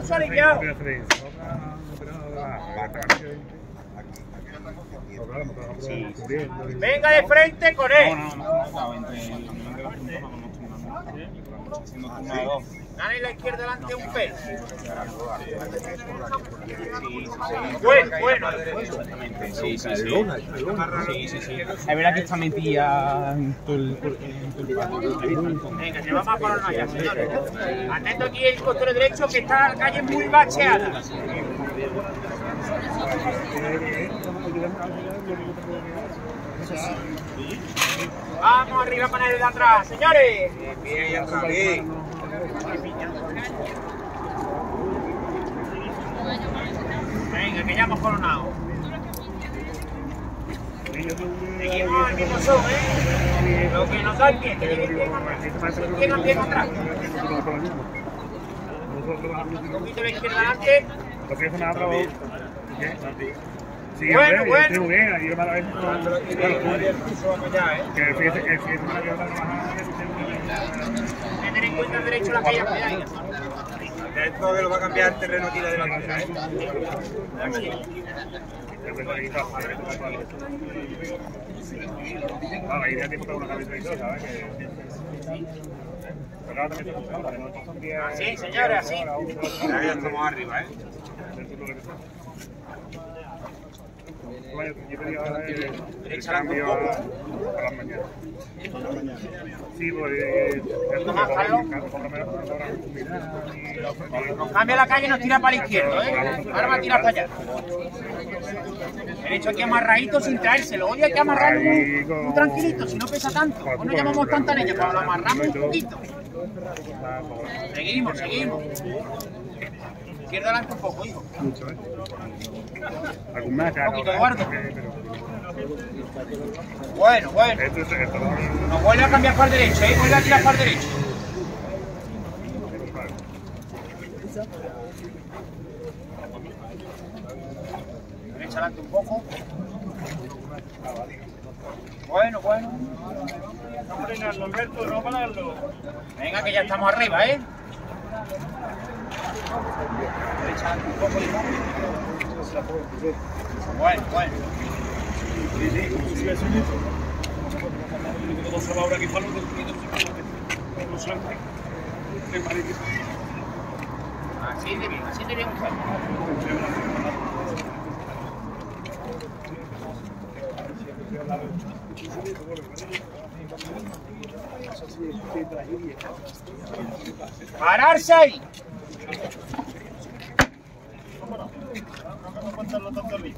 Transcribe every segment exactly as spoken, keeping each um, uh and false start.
pulso aliviado. Sí. Venga de frente con él. Gana en la izquierda delante un pelo. Bueno, bueno. Sí, sí, sí. Sí, sí, sí. Es verdad que está metida en todo el Venga, se va más para la allá, señores. Atento aquí el costero derecho que está la calle muy bacheada. Vamos arriba con el de atrás, señores. Bien, ya está bien. Venga, que ya hemos coronado. Seguimos al mismo son, ¿eh? Lo que nos da el pie, que lleguen bien atrás. Llegan bien atrás. Un poquito de izquierda adelante. Sí, bueno, hombre, bueno. Estoy bien, ahí me la ves con... Que fíjate, que fíjate me la quedo trabajando. Tener en cuenta el derecho a la calle apoyada. Esto que lo va a cambiar el terreno aquí de la delantera, ¿eh? Ah, la idea es que ponga una cabeza y todo, ¿sabes? Pero ahora también se buscando, ¿no? Son días... Así, señores, así. Ya estamos arriba, ¿eh? Yo pedí ahora el, el cambio a, a las mañanas. Sí, pues... Cambia la calle y nos tira para la izquierda, ¿eh? Ahora va a tirar para allá. Derecho aquí amarradito sin traérselo. Oye, hay que amarrarlo muy, muy tranquilito, si no pesa tanto. No nos llamamos tanta leña, pero lo amarramos un poquito. Seguimos, seguimos. Izquierda adelante un poco, hijo. Mucho, ¿eh? Algún más, Un poquito, Eduardo. Bueno, bueno. Esto, esto, esto, Nos vuelve a cambiar para el derecho, ¿eh? Vuelve a tirar para el derecho. Derecha adelante un poco. Bueno, bueno. no frenarlo, Alberto, no pararlo. Venga, que ya estamos arriba, ¿eh? Derecha adelante un poco, limón. Bueno, bueno. Sí, sí, sí, sí, sí. Vamos a ahora aquí para los Así de bien, así de bien usar. ¡Pararse ahí! Vamos a contarlo tanto arriba.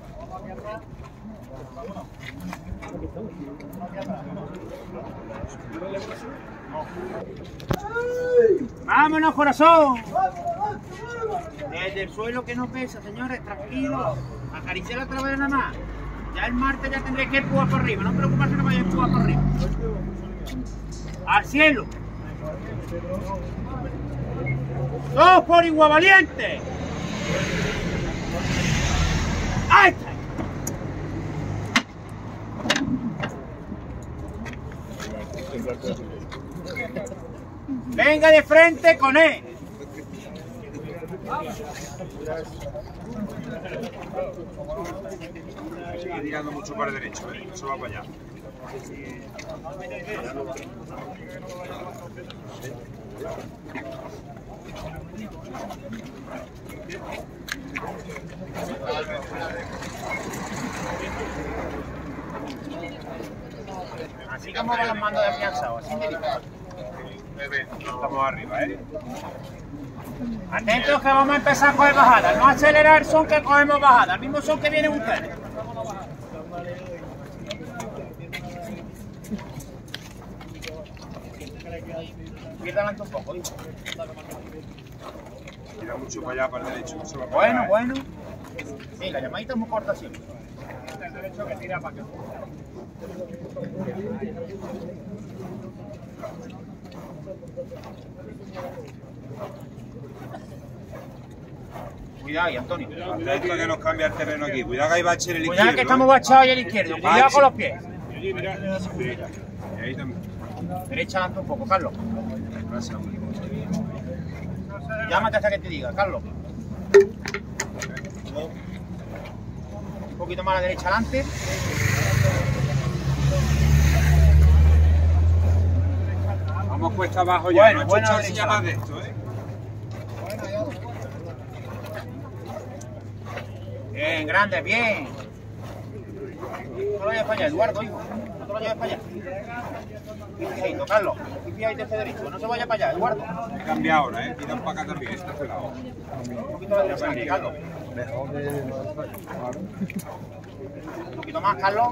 ¡Vámonos, corazón! Desde el suelo que no pesa, señores, tranquilos. Acariciar otra vez nada más. Ya el martes ya tendré que empujar por arriba. No preocuparse que vaya a empujar por arriba. ¡Al cielo! ¡Dos por igual valiente! ¡Ahí está! Venga de frente con él. Sigue tirando mucho para el derecho, ¿eh? Eso va para allá. Así como van los mandos de afianzado, así delicado. Estamos arriba, ¿eh? Atentos que vamos a empezar a coger bajada. No acelerar el son que cogemos bajada. El mismo son que vienen ustedes. Pierda adelante un poco, hijo. Tira mucho para allá, para el derecho. Eso va para Bueno, allá, ¿eh? bueno. Sí, la llamadita es muy corta siempre. El derecho que tira para acá. Cuidado ahí, Antonio. Atento que nos cambia el terreno aquí. Cuidado que hay bache en el izquierdo. Cuidado que estamos bachados ahí al izquierdo. Cuidado con los pies. Y ahí también. Derecha adelante un poco, Carlos. Llámate hasta que te diga, Carlos. Un poquito más a la derecha adelante. Vamos cuesta abajo ya, Bueno, no buena bueno, derecha. más de esto, ¿eh? Bien, grande, bien. No lo lleves para allá, Eduardo, hijo. No te lo lleves para allá. Bien, Carlos. Fíjate este derecho. No se vaya para allá, Eduardo. Cambia ahora, ¿eh? Tiran para acá también, está pelado. Un poquito a la derecha, aquí, Carlos. Un poquito más, Carlos.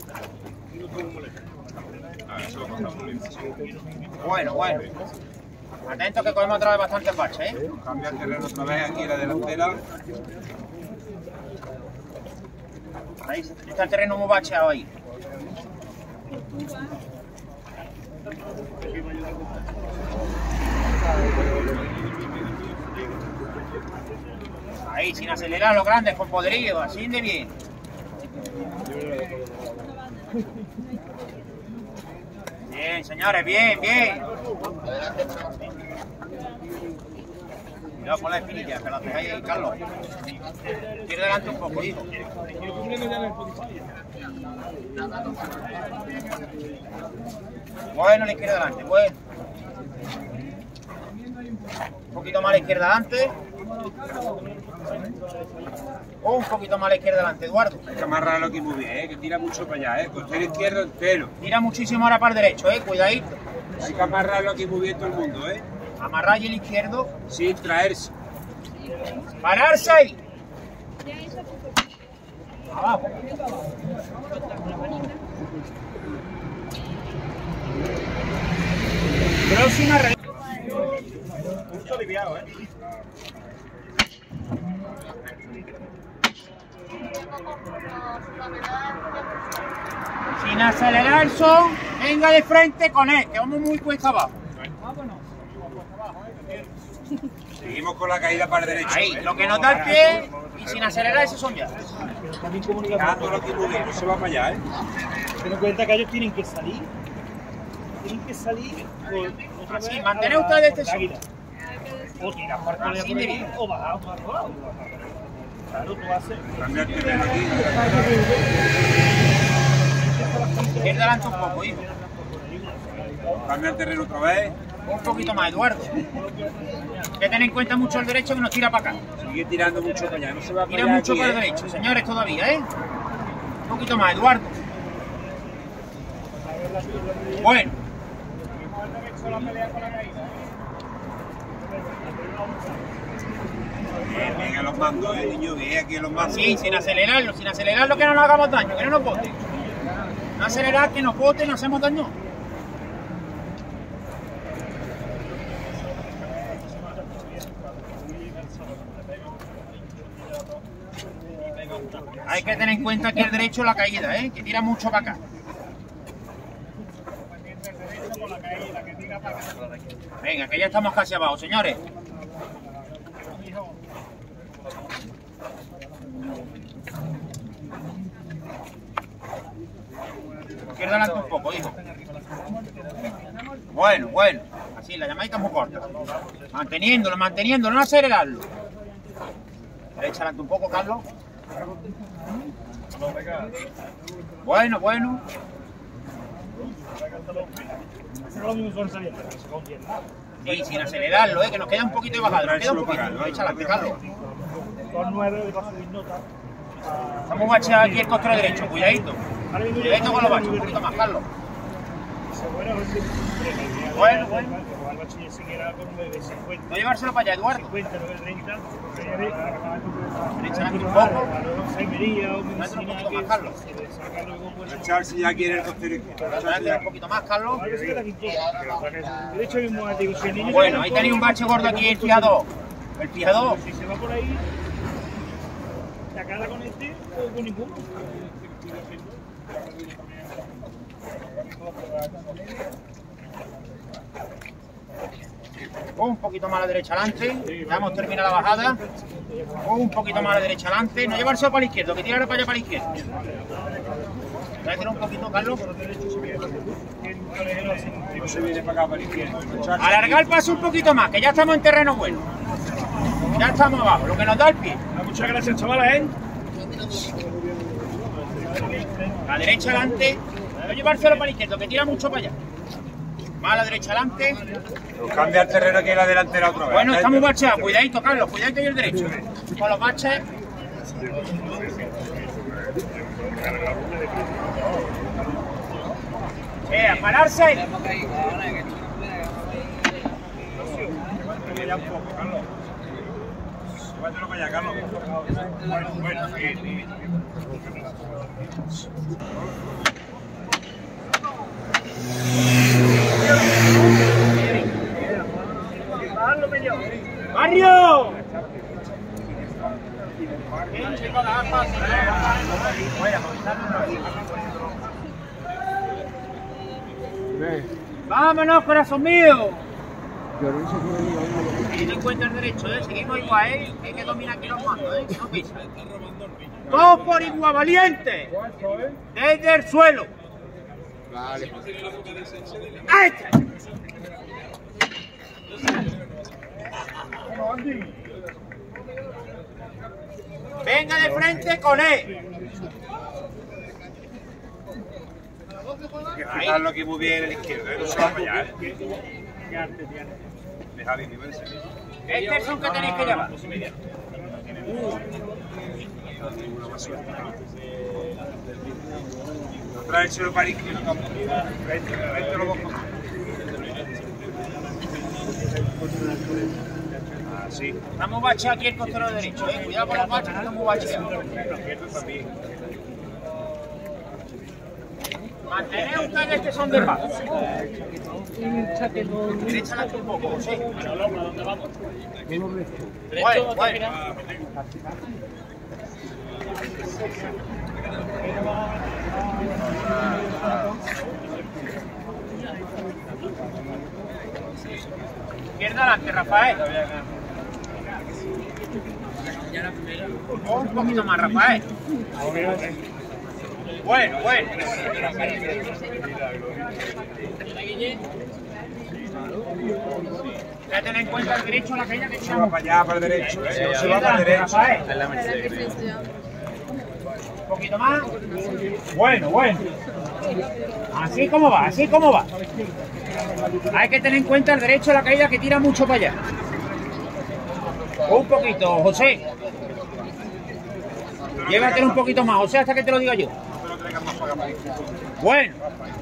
Bueno, bueno. Atentos que cogemos otra vez bastantes baches, ¿eh? Cambia el terreno otra vez aquí, la delantera. Ahí está el terreno muy bacheado ahí. Ahí, sin acelerar los grandes, con poderío, así de bien. Bien, señores, bien, bien. Cuidado con la espinilla, que la dejáis ahí, Carlos. Tira delante un poco, hijo. Bueno, la izquierda delante, bueno. Un poquito más a la izquierda delante. Un poquito más a la izquierda delante, Eduardo. Hay que amarrarlo aquí muy bien, ¿eh? Que tira mucho para allá, ¿eh? Costero izquierdo entero. Tira muchísimo ahora para el derecho, eh, cuidadito. Hay que amarrarlo aquí muy bien todo el mundo, ¿eh? Amarrar y el izquierdo. Sin traerse. Pararse ahí. Abajo. Próxima re... Justo aliviado, ¿eh? Sin acelerar el son, venga de frente con él, que vamos muy cuesta abajo. Seguimos con la caída para el derecho. Ahí, ¿eh? lo que nos da el pie y sin acelerar ese son ya. Dejándolo aquí muy bien, no se va para allá, ¿eh? Ten en cuenta que ellos tienen que salir. Tienen que salir por otra Así, vez mantener a la- ustedes este a la son. águila. O tirar para el Así de bien. o bajar para otro lado. Claro, tú haces. Cambia el terreno aquí. Ir delante un poco, hijo. Cambia el terreno otra vez. Un poquito más, Eduardo. Que ten en cuenta mucho el derecho que nos tira para acá. Sigue tirando mucho para allá, no se va para Tira allá. mucho aquí, para el ¿eh? derecho, señores, todavía, ¿eh? Un poquito más, Eduardo. Bueno. Bien, bien a los mandos, eh, niño, bien aquí a los mandos. Sí, sin acelerarlo, sin acelerarlo que no nos hagamos daño, que no nos bote. No acelerar, que nos bote y nos hacemos daño. Hay que tener en cuenta aquí el derecho la caída, ¿eh? Que tira mucho para acá. Venga, que ya estamos casi abajo, señores. Izquierda adelante un poco, hijo. Bueno, bueno. Así, la llamadita es muy corta. Manteniéndolo, manteniéndolo, no acelerarlo. Derecha adelante un poco, Carlos. Bueno, bueno. Sí, sin acelerarlo, ¿eh? Que nos queda un poquito de bajada. Nos queda un poquito. Derecha adelante, Carlos. Estamos bacheados aquí el costero derecho. Cuidadito. Cuidadito con los baches. Un poquito más, Carlos. Bueno, bueno. No llevárselo para allá, Eduardo. Derecha adelante un poco. Dale un poquito más, Carlos. Echarse ya aquí en el costero izquierdo. Adelante un poquito más, Carlos. Bueno, Bueno, ahí tenéis un bache gordo aquí, el fijador. El fijador. Si se va por ahí, ¿se acaba con este o con ninguno? Un poquito más a la derecha adelante. Ya hemos terminado la bajada. Un poquito más a la derecha adelante. No llevarse para la izquierda, que tirarlo para allá para la izquierda. Voy a tirar un poquito, Carlos. No se viene para acá, para la izquierda. Echarse Alargar el paso un poquito más, que ya estamos en terreno bueno. Ya estamos abajo, lo que nos da el pie. Muchas gracias, chavales, ¿eh? La derecha adelante. Voy a llevárselo para el izquierdo, que tira mucho para allá. Va a la derecha adelante. Nos cambia el terreno aquí en la delantera otra vez. Bueno, estamos bacheados. Cuidadito, Carlos. Cuidadito y el derecho. Con los baches. Eh, a pararse. Ya un poco, Carlos. Llévatelo para allá, Carlos. Bueno, bueno, bien, bien. ¡Barrio! ¡Vámonos, corazón mío! Teniendo en cuenta el derecho, ¿eh? Seguimos igual, ¿eh? Hay que dominar aquí los mandos, ¿eh? No pisa. Todos por igual, valiente. Desde el suelo. Vale. ¡Ahí está! Venga de frente con él. Hay que fijarlo aquí muy bien en el izquierdo, ¿eh? No se va para allá, ¿eh? Dejad ir, nivel. Este es el que tenéis que llevar. Traérselo para el izquierdo. Vente, vente los dos. Así. Estamos bacheados aquí el costero derecho, ¿eh? Cuidado con los baches que estamos bacheados. Mantened ustedes que son de paz. Derecha un poco, sí. Bueno, bueno. Izquierda adelante, Rafael. Un poquito más, Rafael. Bueno, bueno. Ya tener en cuenta el derecho a la caída que Se va para allá, para el derecho. ¿Eh? Se va para el derecho. Un poquito más. Bueno, bueno. Así como va, así como va. Hay que tener en cuenta el derecho a la caída que tira mucho para allá. Un poquito, José. Llévatelo un poquito más, José, hasta que te lo diga yo. Bueno.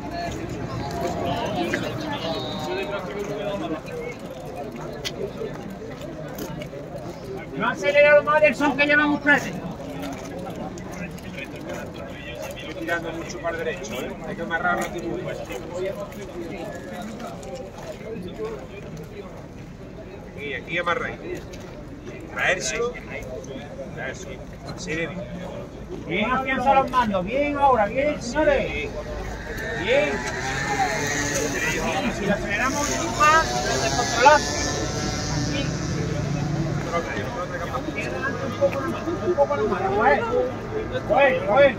No acelera lo más del son que llevan ustedes. Estoy tirando mucho para el derecho, ¿eh? Hay que amarrarlo aquí muy bien. Y aquí amarráis. Traérselo. Traérselo. Así de bien. Bien afianza los mandos, bien ahora, bien, señores. Bien. Y si lo aceleramos un poco más, lo descontrolamos. Así. Un poco nomás, un poco nomás, Rafael. Bueno, bueno.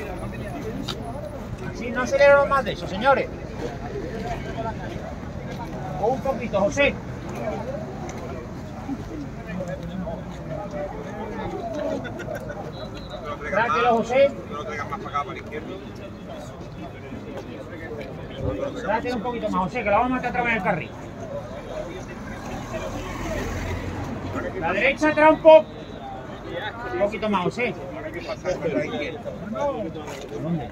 Así no aceleramos más de eso, señores. Un poquito, José. Tráetelo, José. No lo traigas más para acá, para la izquierda. Tráetelo un poquito más, José, que la vamos a meter otra vez en el carril. La derecha trae un poco. Un poquito más, José. ¿Dónde?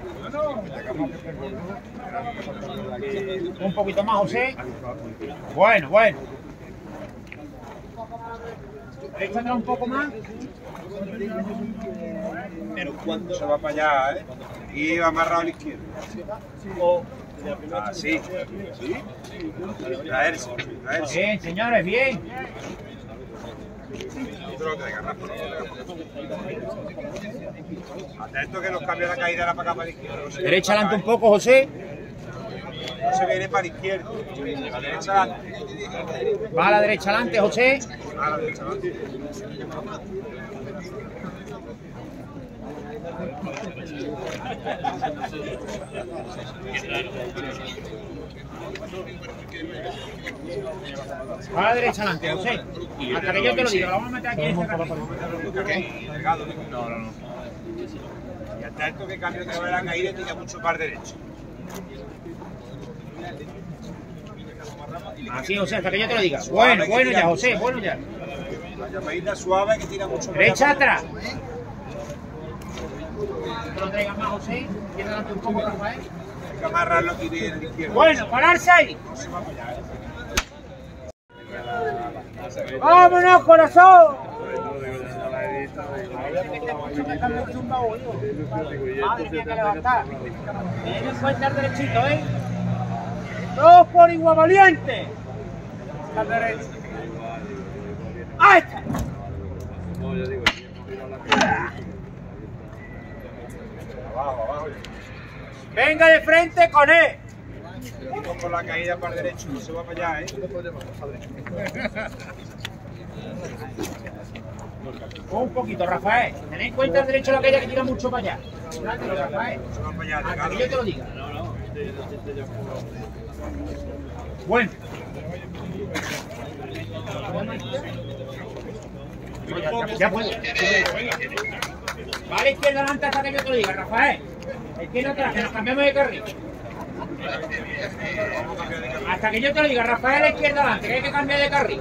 Un poquito más, José. Bueno, bueno. Derecha trae un poco más. Pero cuando se va para allá, ¿eh? Y va amarrado a la izquierda. Así. ¿Sí? Traerse, traerse. Bien, señores, bien. No te lo traigas, Rafa. Atento que nos cambia la caída ahora para acá, para la izquierda. No Derecha adelante un poco, José. No se viene para la izquierda. A la derecha adelante. Va a la derecha adelante, José. A la derecha adelante. A la derecha adelante, José. Hasta que yo te lo diga, lo vamos a meter aquí en este carril. No, no, no. Y hasta esto que cambio que va la caída tira mucho par derecho. Así, José, hasta que yo te lo diga. Bueno, bueno ya, José, bueno ya. La llamadita suave que tira mucho. Derecha atrás. No lo traigas más, José. Quiero adelante un poco, Rafael. Hay que amarrarlo aquí de la izquierda. Bueno, pararse ahí. ¡Vámonos, corazón! Madre mía, que levantar. Ten en cuenta el derechito, ¿eh? Dos por igual valiente. Al derecho. ¡Ahí está! Abajo, abajo. Venga de frente con él. Vamos con la caída para el derecho, no se va para allá, ¿eh? Un poquito, Rafael. Ten en cuenta el derecho de la caída que tira mucho para allá. Trátelo, Rafael. Se va para allá, Hasta que yo te lo diga. Bueno. Ya, ya puedo. Vale, izquierda adelante hasta que yo te lo diga, Rafael. Izquierda atrás, que nos cambiamos de carril. Hasta que yo te lo diga, Rafael, a la izquierda adelante, que hay que cambiar de carril.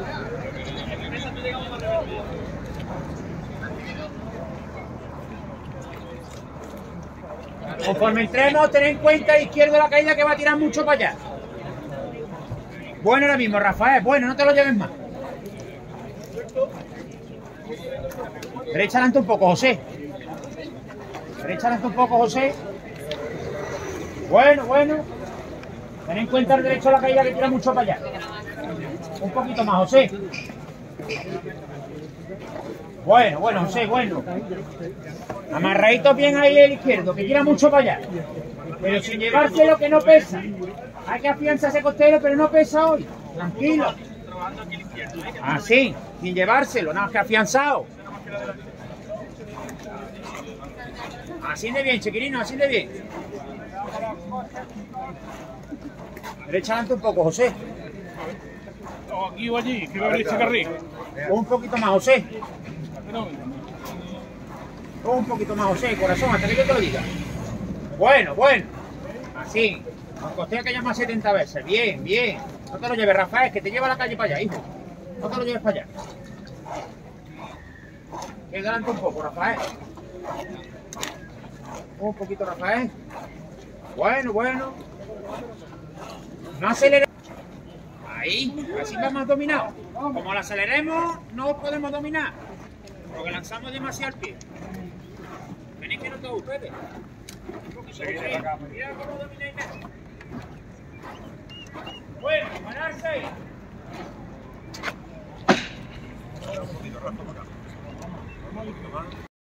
Conforme entremos, ten en cuenta a la izquierda la caída que va a tirar mucho para allá. Bueno ahora mismo, Rafael, bueno, no te lo lleves más. Derecha adelante un poco, José. Derecha adelante un poco, José. Bueno, bueno. Ten en cuenta el derecho a la caída que tira mucho para allá. Un poquito más, José. Bueno, bueno, José, bueno. Amarradito bien ahí el izquierdo, que tira mucho para allá. Pero sin llevárselo que no pesa. Hay que afianzar ese costero, pero no pesa hoy. Tranquilo. Así, sin llevárselo, nada más que afianzado. Así de bien, chiquilino, así de bien. Derecha adelante un poco, José. Aquí o allí, que va a abrir este carril. Un poquito más, José. Un poquito más, José, corazón, hasta que yo te lo diga. Bueno, bueno. Así. Nos costea que llama setenta veces. Bien, bien. No te lo lleves, Rafael, que te lleva a la calle para allá, hijo. No te lo lleves para allá. Queda adelante un poco, Rafael. Un poquito, Rafael. Bueno, bueno. No aceleremos. Ahí, así vamos dominados. Como lo aceleremos, no podemos dominar. Porque lanzamos demasiado el pie. Venéis que no todos ustedes. Mira cómo domináis eso. Bueno, pararse ahí.